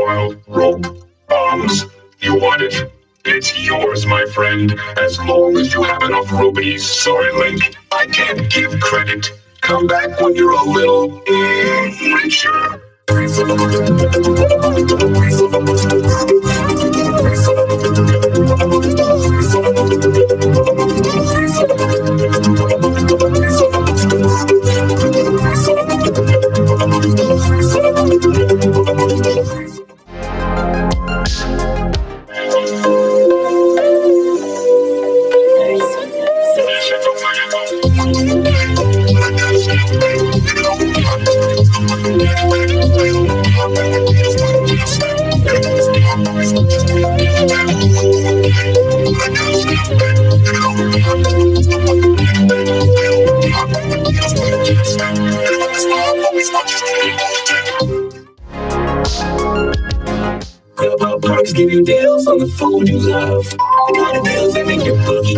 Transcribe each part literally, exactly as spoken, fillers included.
wild rope bombs. You want it? It's yours, my friend, as long as you have enough rubies. Sorry, Link, I can't give credit. Come back when you're a little mm, richer. GrubHub give you deals on the food you love. The kind of deals that make you boogie.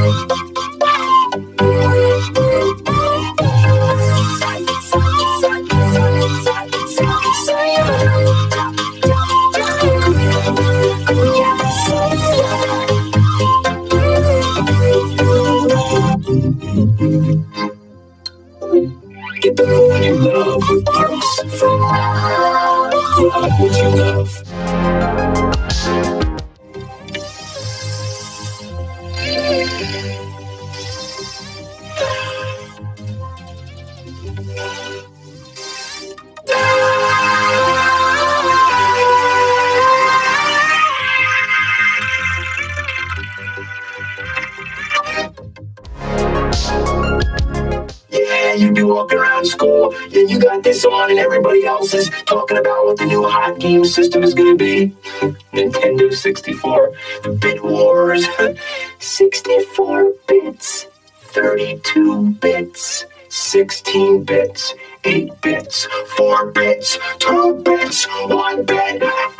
Get the food you love with perks from GrubHub, what you love. Yeah, you be walking around school, yeah, you got this on, and everybody else is talking about what the new hot game system is gonna be. Nintendo sixty-four, the Bit Wars. sixty-four bits, thirty-two bits, sixteen bits, eight bits, four bits, two bits, one bit,